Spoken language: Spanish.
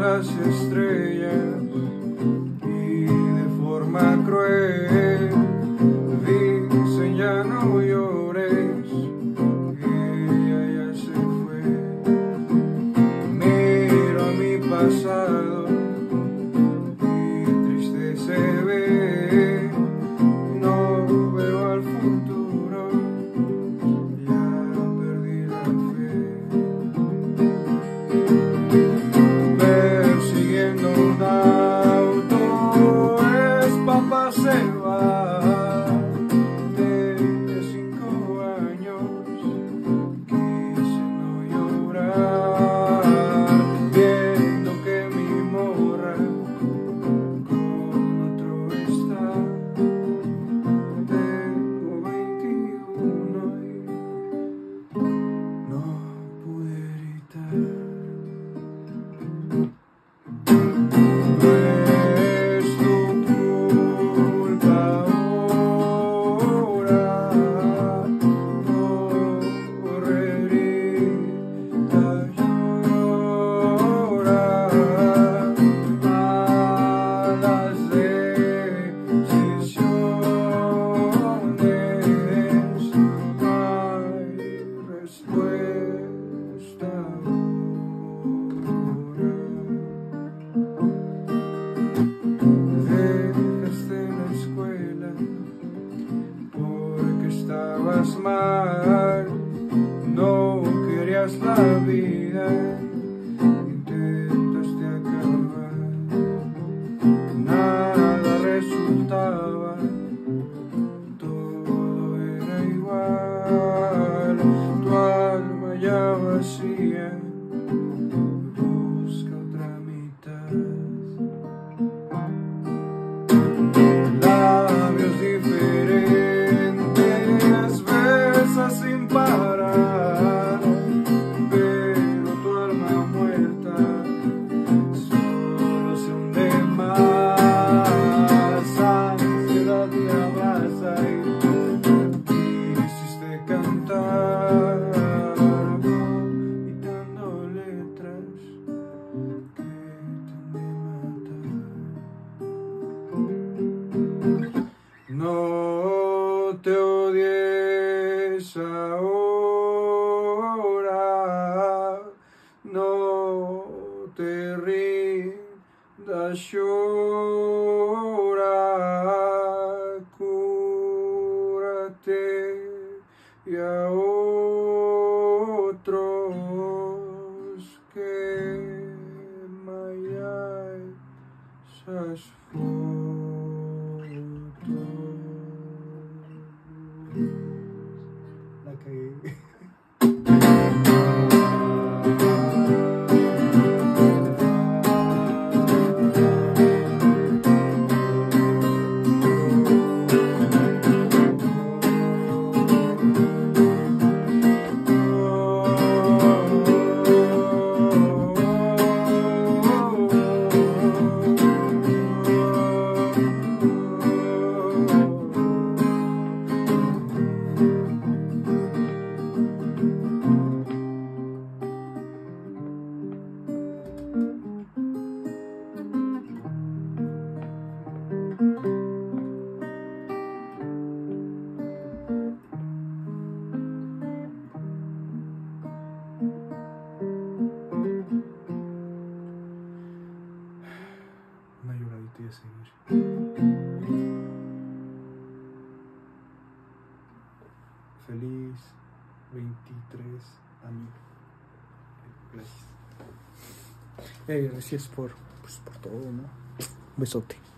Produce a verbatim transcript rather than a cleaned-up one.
las estrellas y de forma cruel dicen ya no llores, ella ya se fue. Miro a mi pasado y triste se ve, no veo al futuro, ya perdí la fe. Persiguiendo un auto, es papá se va. Desde cinco años quise no llorar, viendo que mi morra con otro está. Tengo veintiuno y no pude gritar. Estabas mal, no querías la vida, intentaste acabar, nada resultaba, todo era igual, tu alma ya vacía, busca otra mitad. Labios diferentes, sin parar, pero tu alma muerta solo se hunde más. Ansiedad te abraza y quisiste cantar, imitando letras que te matan. No te odies ahora, no te rindas, llora, cúrate y a otros quema ya esas fotos. La cagué. Una lloradita y a seguir. Feliz veintitrés amigo. Gracias. Eh, gracias por, pues, por todo, ¿no? Un besote.